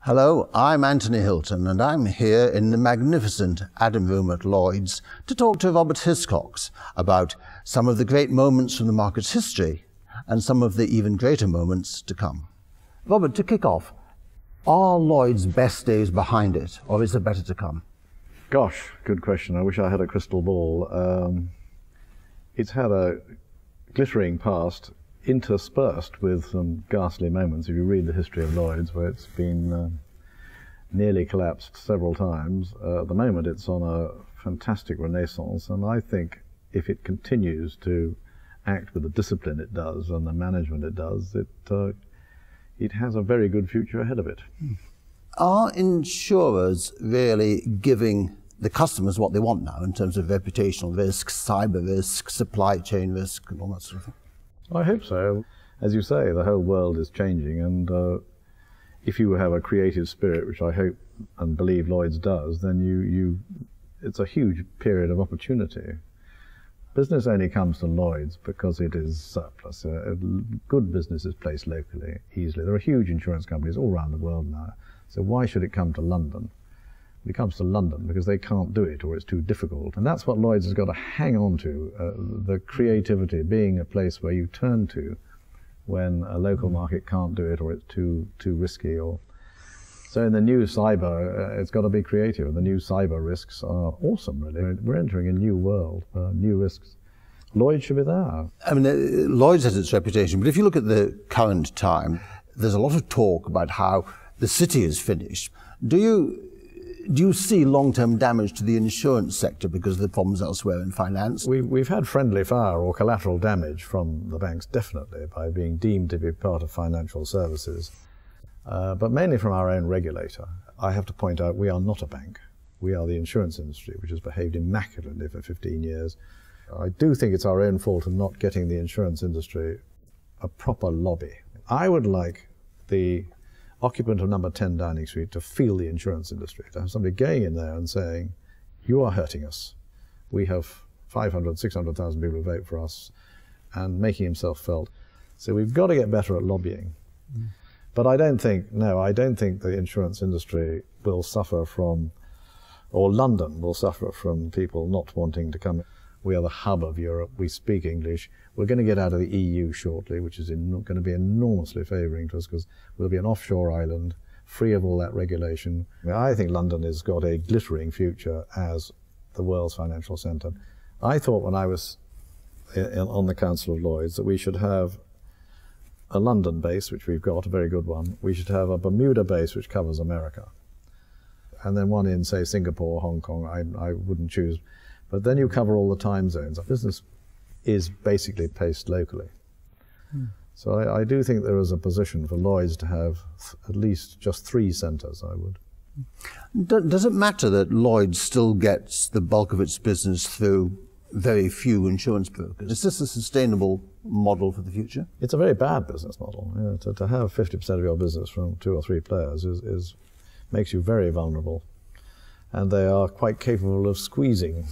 Hello, I'm Anthony Hilton, and I'm here in the magnificent Adam Room at Lloyd's to talk to Robert Hiscox about some of the great moments from the market's history and some of the even greater moments to come. Robert, to kick off, are Lloyd's best days behind it, or is there better to come? Gosh, good question. I wish I had a crystal ball. It's had a glittering past, interspersed with some ghastly moments. If you read the history of Lloyd's, where it's been nearly collapsed several times, at the moment it's on a fantastic renaissance, and I think if it continues to act with the discipline it does and the management it does, it has a very good future ahead of it. Are insurers really giving the customers what they want now in terms of reputational risk, cyber risk, supply chain risk, and all that sort of thing? I hope so. As you say, the whole world is changing, and if you have a creative spirit, which I hope and believe Lloyd's does, then it's a huge period of opportunity. Business only comes to Lloyd's because it is surplus. Good business is placed locally, easily. There are huge insurance companies all around the world now, so why should it come to London? It comes to London because they can't do it or it's too difficult. And that's what Lloyd's has got to hang on to, the creativity, being a place where you turn to when a local market can't do it or it's too risky. So in the new cyber, it's got to be creative, and the new cyber risks are awesome, really. We're entering a new world, new risks. Lloyd's should be there. I mean, Lloyd's has its reputation, but if you look at the current time, there's a lot of talk about how the city is finished. Do you see long-term damage to the insurance sector because of the problems elsewhere in finance? We've had friendly fire or collateral damage from the banks, definitely, by being deemed to be part of financial services, but mainly from our own regulator. I have to point out we are not a bank. We are the insurance industry, which has behaved immaculately for 15 years. I do think it's our own fault in not getting the insurance industry a proper lobby. I would like the occupant of number 10 Downing Street to feel the insurance industry, to have somebody going in there and saying, you are hurting us. We have 500, 600,000 people who vote for us, and making himself felt. So we've got to get better at lobbying. But I don't think the insurance industry will suffer from, or London will suffer from people not wanting to come. We are the hub of Europe. We speak English. We're going to get out of the EU shortly, which is going to be enormously favouring to us because we'll be an offshore island, free of all that regulation. I think London has got a glittering future as the world's financial centre. I thought when I was on the Council of Lloyd's that we should have a London base, which we've got, a very good one. We should have a Bermuda base, which covers America. And then one in, say, Singapore, Hong Kong. I wouldn't choose. But then you cover all the time zones. Business is basically placed locally. So I do think there is a position for Lloyd's to have at least just 3 centres, I would. Does it matter that Lloyd's still gets the bulk of its business through very few insurance brokers? Is this a sustainable model for the future? It's a very bad business model. Yeah, to have 50% of your business from 2 or 3 players makes you very vulnerable. And they are quite capable of squeezing.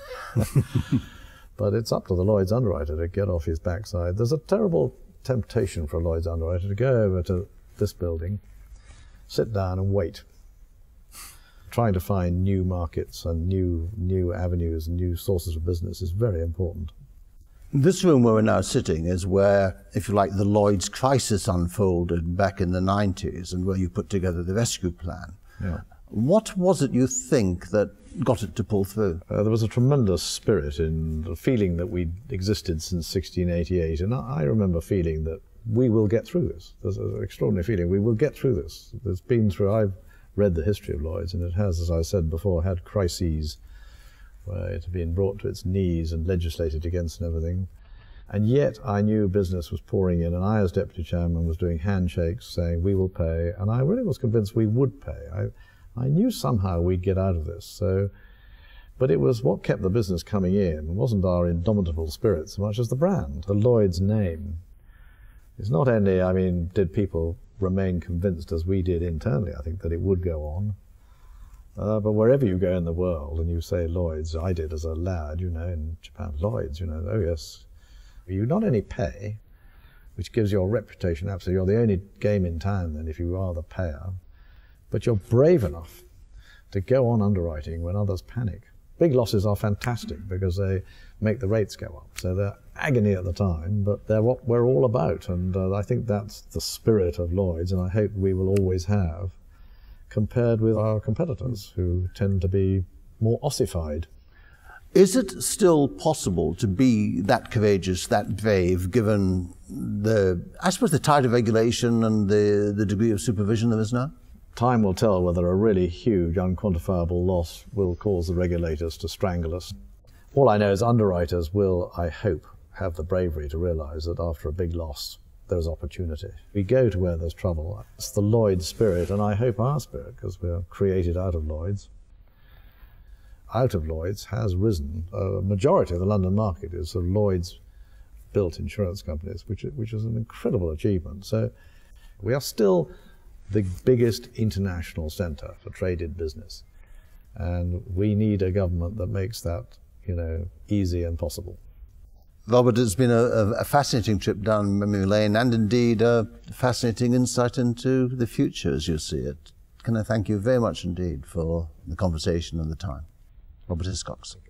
But it's up to the Lloyd's underwriter to get off his backside. There's a terrible temptation for a Lloyd's underwriter to go over to this building, sit down and wait, trying to find new markets and new avenues and new sources of business is very important. This room where we're now sitting is where, if you like, the Lloyd's crisis unfolded back in the 90s and where you put together the rescue plan. Yeah. What was it, you think, that got it to pull through? There was a tremendous spirit in the feeling that we'd existed since 1688, and I remember feeling that we will get through this. There's an extraordinary feeling, we will get through this. I've read the history of Lloyd's, and it has, as I said before, had crises where it had been brought to its knees and legislated against and everything. And yet I knew business was pouring in, and I, as deputy chairman, was doing handshakes saying we will pay, and I really was convinced we would pay. I knew somehow we'd get out of this. But it was what kept the business coming in. It wasn't our indomitable spirit so much as the brand, the Lloyd's name. It's not only, did people remain convinced as we did internally, I think, that it would go on. But wherever you go in the world and you say Lloyd's, I did as a lad, in Japan, Lloyd's, oh yes. You not only pay, which gives your reputation absolutely, you're the only game in town then if you are the payer, but you're brave enough to go on underwriting when others panic. Big losses are fantastic because they make the rates go up. So they're agony at the time, but they're what we're all about. And I think that's the spirit of Lloyd's, and I hope we will always have, compared with our competitors who tend to be more ossified. Is it still possible to be that courageous, that brave, given I suppose, the tide of regulation and the degree of supervision there is now? Time will tell whether a really huge, unquantifiable loss will cause the regulators to strangle us. All I know is underwriters will, I hope, have the bravery to realise that after a big loss, there's opportunity. We go to where there's trouble. It's the Lloyd's spirit, and I hope our spirit, because we're created out of Lloyd's. Out of Lloyd's has risen. A majority of the London market is sort of Lloyd's-built insurance companies, which is an incredible achievement. So we are still the biggest international centre for traded business, and we need a government that makes that, easy and possible. Robert, it's been a fascinating trip down memory lane, and indeed a fascinating insight into the future as you see it. Can I thank you very much indeed for the conversation and the time. Robert Hiscox.